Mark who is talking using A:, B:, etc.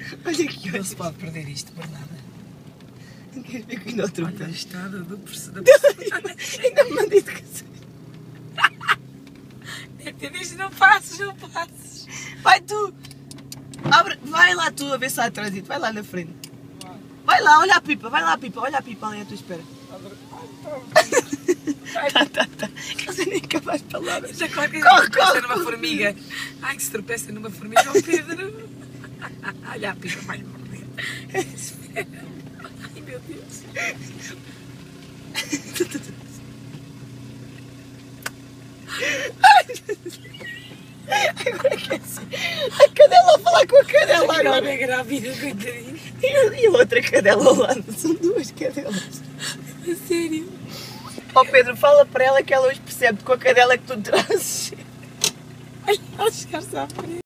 A: Olha aqui,
B: Não se pode perder isto por nada.
A: queres ver que ainda outro
B: Olha a
A: pé?
B: estada da personagem.
A: Ainda me mandei de casa.
B: Deve ter visto, não passes, não passes.
A: Vai tu! Vai lá tu a ver se há trânsito, vai lá na frente. Vai lá, olha a pipa, vai lá a pipa, olha a pipa ali à tua espera. Tá. Eu sei nem acabar as palavras.
B: Já corre, que
A: Corre,
B: se tropeça
A: corre,
B: numa
A: corre.
B: formiga. Ai, que se tropeça numa formiga, ó Pedro. Olha a pipa, vai-lhe morder. Espera. Ai, meu Deus.
A: Agora que é assim. A cadela a falar com a cadela
B: Agora
A: agora.
B: é grávida, coitadinho.
A: E a outra cadela ao lado. São duas cadelas.
B: A sério.
A: Ó Pedro, fala para ela que ela hoje percebe com a cadela que tu trazes.
B: Olha, ela chegar-se à frente.